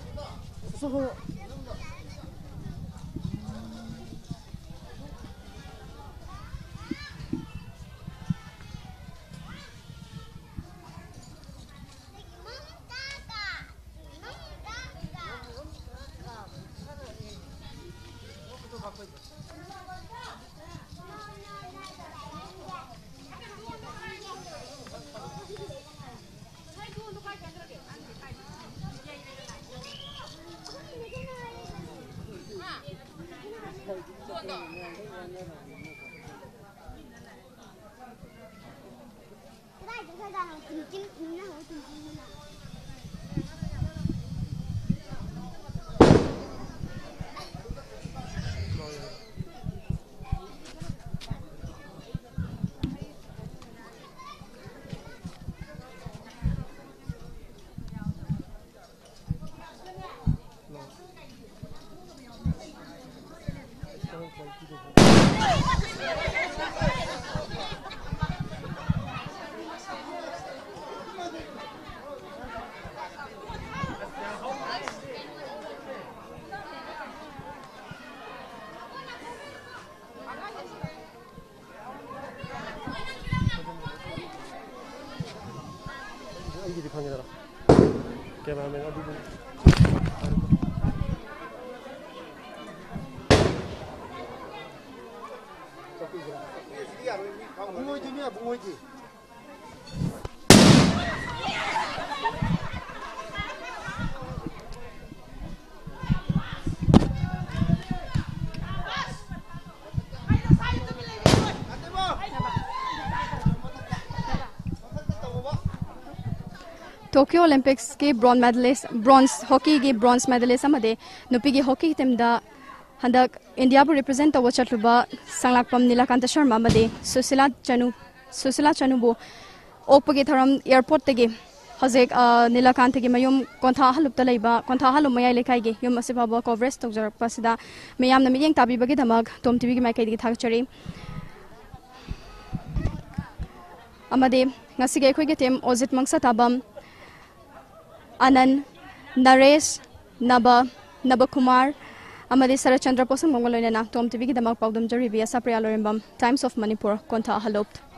Tokyo Olympics के bronze hockey के bronze medallist अमदे नुपी की hockey team दा हंदक India को represent तव चटलुबा संगलाकपम नीलकांत शर्मा अमदे सुशीला चनु ओपगे थरम एयरपोर्ट तगे हजेक नीलकांत के मयुम कोंथा हलुप्त लैबा कोंथा हलुम मयाय लेखाइगे युम असिफाबा कवरेज तौजरपसिदा मयामना मियेंग ताबिबगे दमक टोम टीवी की माइकैदगी थागचरी अमदे ngasige khoige team ozit mangsa tabam Anand, Naresh, Naba Kumar, Amadi Sarachandra Posam Mongoloina, Tom TV Damak Paudum Jari via Sapriya Lorembam, Times of Manipur, Konta Halopt.